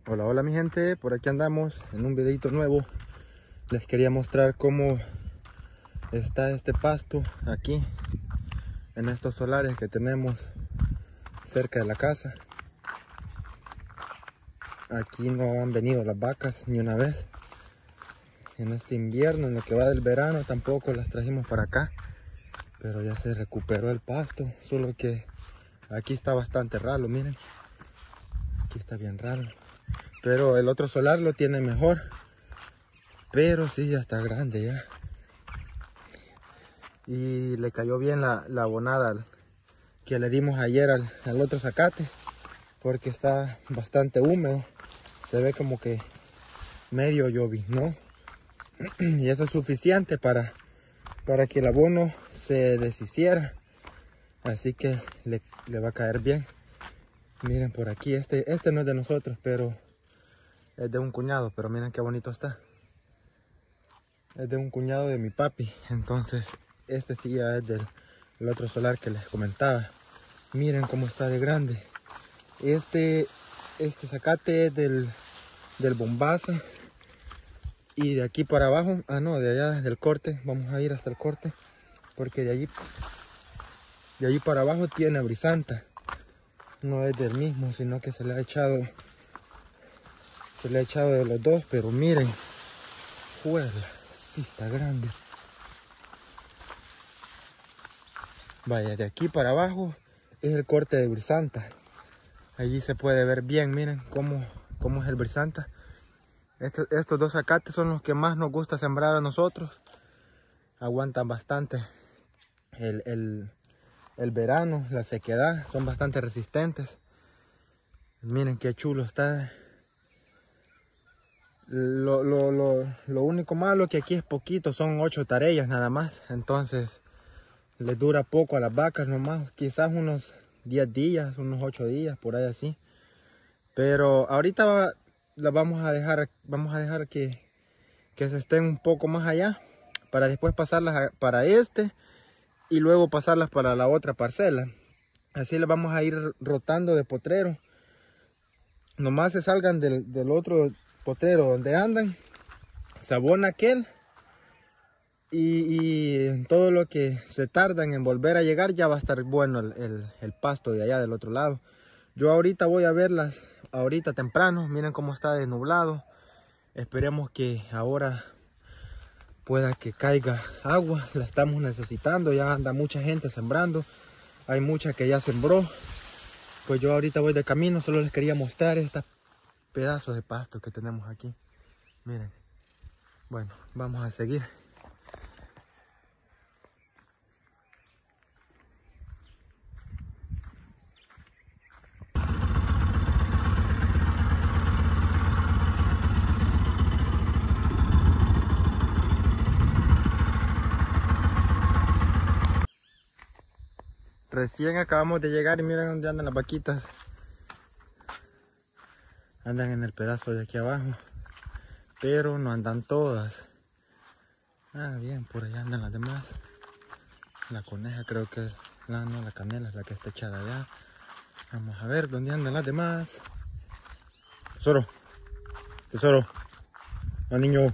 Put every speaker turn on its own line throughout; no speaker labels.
Hola, hola mi gente, por aquí andamos en un videito nuevo. Les quería mostrar cómo está este pasto aquí en estos solares que tenemos cerca de la casa. Aquí no han venido las vacas ni una vez. En este invierno, en lo que va del verano, tampoco las trajimos para acá. Pero ya se recuperó el pasto, solo que aquí está bastante raro, miren. Aquí está bien raro. Pero el otro solar lo tiene mejor. Pero sí, ya está grande ya. Y le cayó bien la abonada que le dimos ayer al otro zacate. Porque está bastante húmedo. Se ve como que medio lloviznó. Y eso es suficiente para que el abono se deshiciera. Así que le va a caer bien. Miren por aquí, este no es de nosotros, pero es de un cuñado, pero miren qué bonito está. Es de un cuñado de mi papi, entonces este sí ya es del otro solar que les comentaba. Miren cómo está de grande. Este zacate es del bombaza. Y de aquí para abajo, de allá del corte, vamos a ir hasta el corte. Porque de allí para abajo tiene brisanta. No es del mismo, sino que se le ha echado de los dos, pero miren, juela, sí está grande. Vaya, de aquí para abajo es el corte de brisanta. Allí se puede ver bien, miren cómo es el brisanta. Estos dos zacates son los que más nos gusta sembrar a nosotros. Aguantan bastante el verano, la sequedad, son bastante resistentes. Miren qué chulo está. Lo único malo que aquí es poquito, son 8 tareas nada más. Entonces les dura poco a las vacas nomás, quizás unos 10 días, unos 8 días, por ahí así. Pero ahorita las vamos a dejar que se estén un poco más allá, para después pasarlas para y luego pasarlas para la otra parcela. Así las vamos a ir rotando de potrero. Nomás se salgan del otro potrero donde andan, se abona aquel. Y en todo lo que se tardan en volver a llegar ya va a estar bueno el pasto de allá del otro lado. Yo ahorita voy a verlas, ahorita temprano, miren cómo está de nublado. Esperemos que ahora pueda que caiga agua, la estamos necesitando, ya anda mucha gente sembrando. Hay mucha que ya sembró. Pues yo ahorita voy de camino, solo les quería mostrar estos pedazos de pasto que tenemos aquí. Miren, bueno, vamos a seguir. Recién acabamos de llegar y miren dónde andan las vaquitas. Andan en el pedazo de aquí abajo, pero no andan todas. Bien, por allá andan las demás. La coneja creo que es la canela es la que está echada allá. Vamos a ver dónde andan las demás. Tesoro, tesoro, a un niño,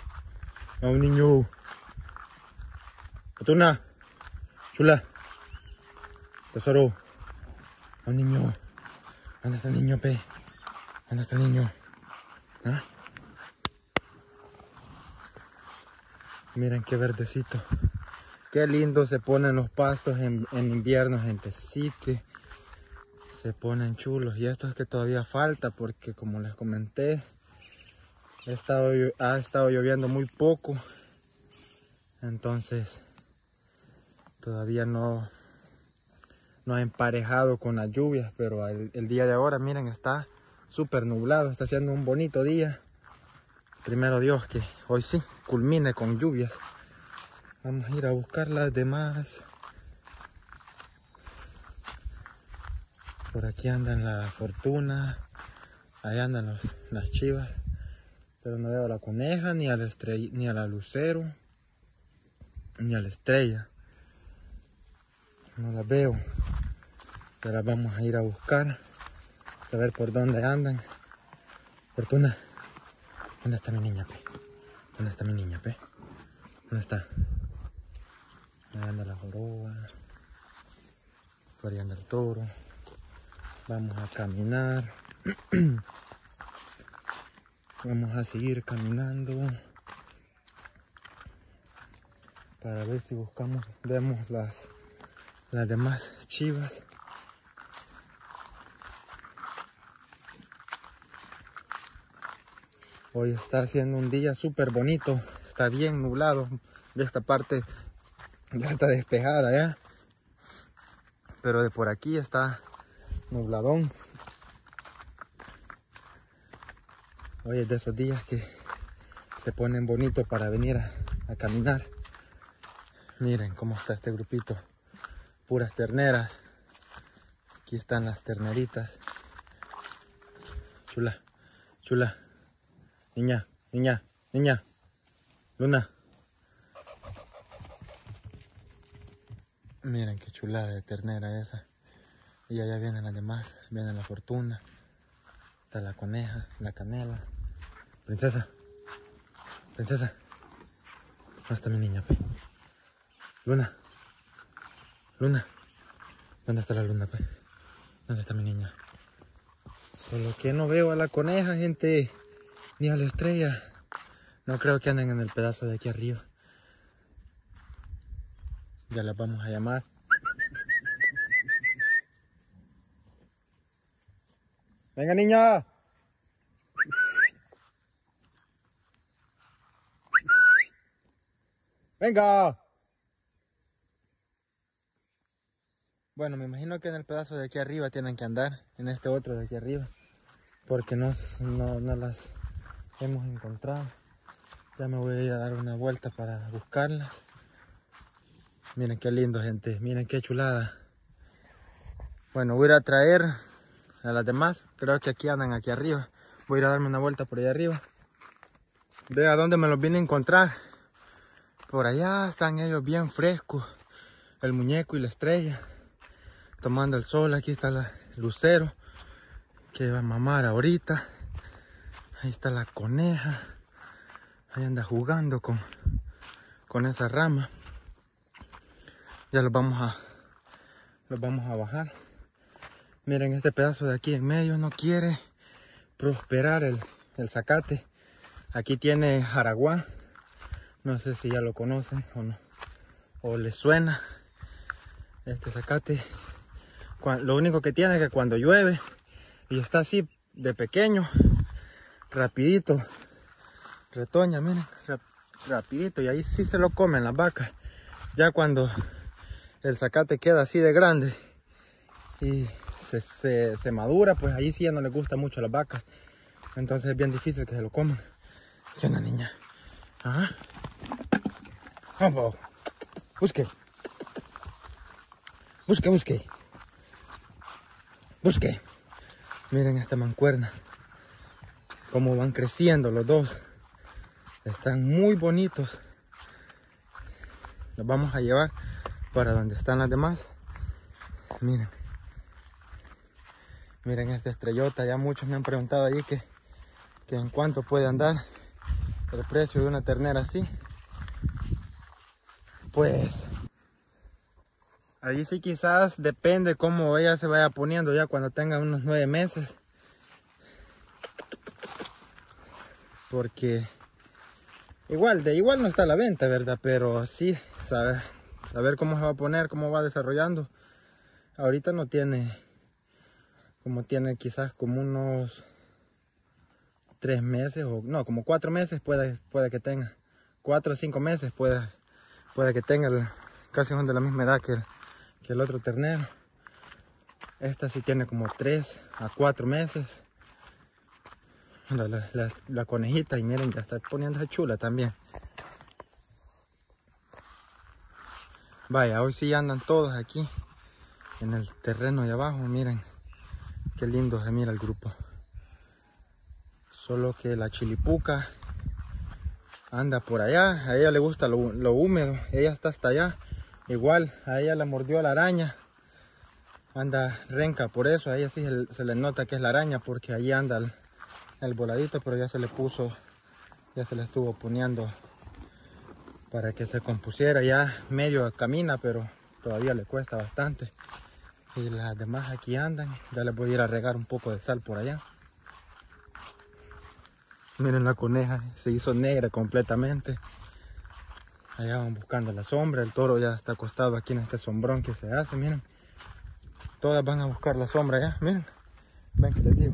Fortuna, chula, tesoro, a un niño. ¿Dónde está el niño, pe? ¿Dónde está el niño? ¿Ah? Miren qué verdecito. Qué lindo se ponen los pastos en invierno, gente. Sí que se ponen chulos. Y esto es que todavía falta porque, como les comenté, ha estado lloviendo muy poco. Entonces todavía no ha emparejado con las lluvias. Pero el día de ahora, miren, está súper nublado. Está haciendo un bonito día. Primero Dios que hoy sí culmine con lluvias. Vamos a ir a buscar las demás. Por aquí andan la Fortuna. Allá andan las chivas. Pero no veo a la coneja, ni a la lucero, ni a la estrella. No las veo. Pero vamos a ir a buscar. Saber por dónde andan. Fortuna. ¿Dónde está mi niña, pe? ¿Dónde está mi niña, pe? ¿Dónde está? Ahí anda la joroba. Por ahí anda el toro. Vamos a caminar. Vamos a seguir caminando. Para ver si vemos las demás chivas. Hoy está haciendo un día súper bonito. Está bien nublado. De esta parte ya está despejada ya. Pero de por aquí está nubladón. Hoy es de esos días que se ponen bonitos para venir a caminar. Miren cómo está este grupito. Puras terneras. Aquí están las terneritas. Chula, chula. Niña, niña, niña. Luna. Miren qué chulada de ternera esa. Y allá vienen las demás. Viene la Fortuna. Está la coneja, la canela. Princesa. Princesa. ¿Dónde está mi niña, pe? Luna. Luna. ¿Dónde está la luna, pe? ¿Dónde está mi niña? Solo que no veo a la coneja, gente. Ni a la estrella. No creo que anden en el pedazo de aquí arriba. Ya las vamos a llamar. Venga, niña. Venga. Bueno, me imagino que en el pedazo de aquí arriba tienen que andar. En este otro de aquí arriba. Porque no las hemos encontrado. Ya me voy a ir a dar una vuelta para buscarlas. Miren qué lindo, gente. Miren qué chulada. Bueno, voy a ir a traer a las demás. Creo que aquí andan aquí arriba. Voy a ir a darme una vuelta por allá arriba. Vea dónde me los vine a encontrar. Por allá están ellos bien frescos. El muñeco y la estrella. Tomando el sol. Aquí está el lucero. Que va a mamar ahorita. Ahí está la coneja. Ahí anda jugando con esa rama. Ya los vamos a bajar. Miren, este pedazo de aquí en medio no quiere prosperar el zacate. Aquí tiene jaraguá. No sé si ya lo conocen o no, o les suena. Este zacate, lo único que tiene es que cuando llueve y está así de pequeño, rapidito retoña, miren, rapidito, y ahí sí se lo comen las vacas. Ya cuando el zacate queda así de grande y se madura, pues ahí sí ya no les gusta mucho a las vacas. Entonces es bien difícil que se lo coman. ¿Qué onda, niña? ¿Ah? Vamos, busque. Busque, busque. Busque. Miren esta mancuerna. Cómo van creciendo los dos. Están muy bonitos. Los vamos a llevar para donde están las demás. Miren. Miren esta estrellota. Ya muchos me han preguntado allí que en cuánto puede andar el precio de una ternera así. Pues ahí sí quizás depende cómo ella se vaya poniendo ya cuando tenga unos 9 meses. Porque igual no está a la venta, ¿verdad? Pero sí, saber cómo se va a poner, cómo va desarrollando. Ahorita no tiene, como tiene quizás como unos 3 meses, o no, como 4 meses puede que tenga. 4 o 5 meses puede que tenga, casi son de la misma edad que el otro ternero. Esta sí tiene como 3 a 4 meses. La conejita, y miren, ya está poniéndose chula también. Vaya, hoy sí andan todos aquí en el terreno de abajo. Miren qué lindo se mira el grupo. Solo que la chilipuca anda por allá. A ella le gusta lo húmedo. Ella está hasta allá. Igual a ella la mordió la araña. Anda renca por eso. A ella sí se le nota que es la araña, porque allí anda el voladito, pero ya se le puso, ya se le estuvo poniendo para que se compusiera. Ya medio camina, pero todavía le cuesta bastante. Y las demás aquí andan. Ya les voy a ir a regar un poco de sal por allá. Miren la coneja, se hizo negra completamente. Allá van buscando la sombra. El toro ya está acostado aquí en este sombrón que se hace, miren. Todas van a buscar la sombra ya, miren. Ven que les digo.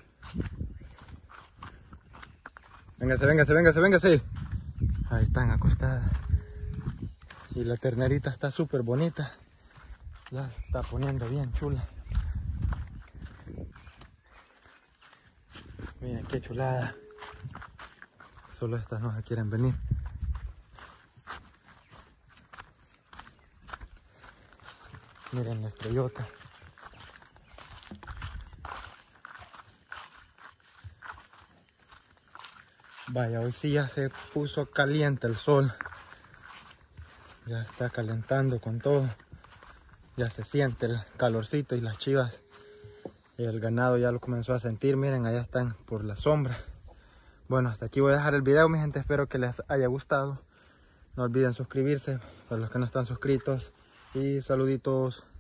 Véngase, véngase, véngase, véngase. Ahí están acostadas. Y la ternerita está súper bonita. Ya se está poniendo bien chula. Miren qué chulada. Solo estas no se quieren venir. Miren la estrellota. Vaya, hoy sí ya se puso caliente el sol. Ya está calentando con todo. Ya se siente el calorcito y las chivas y el ganado ya lo comenzó a sentir. Miren, allá están por la sombra. Bueno, hasta aquí voy a dejar el video, mi gente. Espero que les haya gustado. No olviden suscribirse para los que no están suscritos. Y saluditos.